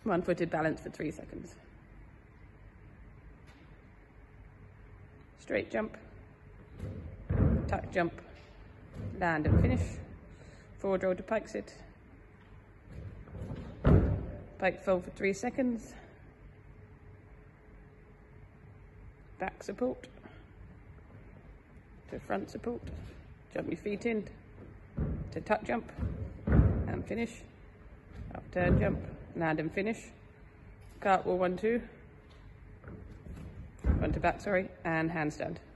One-footed balance for 3 seconds. Straight jump, tuck jump, land and finish. Forward roll to pike sit. Pike fold for 3 seconds. Back support to front support. Jump your feet in to tuck jump and finish. Upturn jump, land and finish. Cartwheel 1, 2. Front to back, sorry, and handstand.